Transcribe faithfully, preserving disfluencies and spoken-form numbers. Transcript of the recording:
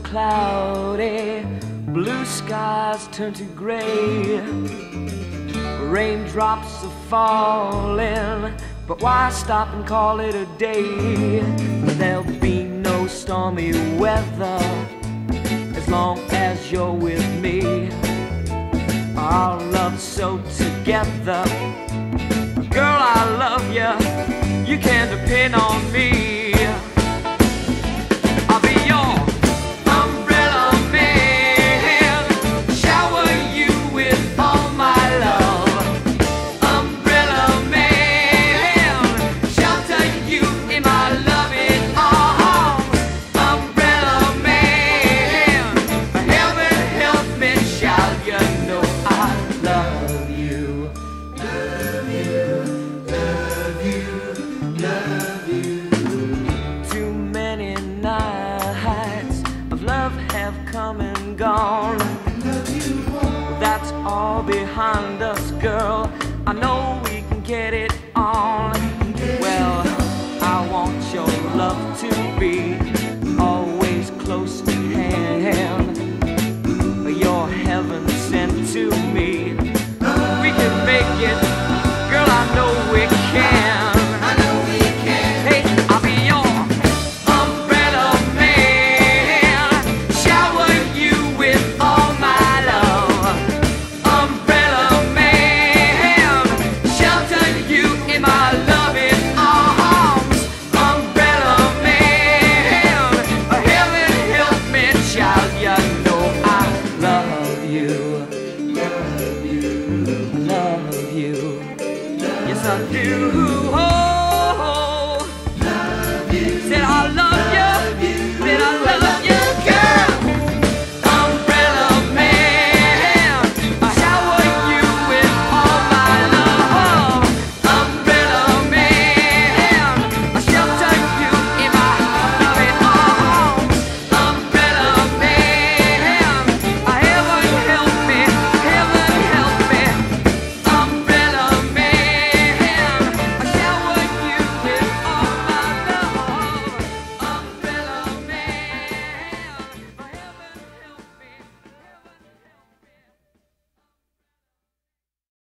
cloudy, blue skies turn to gray. Raindrops are falling, but why stop and call it a day? There'll be no stormy weather as long as you're with me. Our love's so together. Girl, I love you, you can depend on me. I'll be your umbrella man, shower you with all my love. Umbrella man, shelter you in my loving arms. Umbrella man, heaven help me, shall you know I love you. Love you, love you, love you. Too many nights of love have come and gone. That's all behind us, girl. I know we can get it on. Well, I want your love to be always close at hand. You're heaven sent to me. We can make it, girl, I know we can. I know we can. Hey, I'll be your umbrella man, shower you with all my love. Umbrella man, shelter you in my loving arms. Umbrella man, heaven help me, child, you know I love you. Love you, love you. Yes, I do. Oh.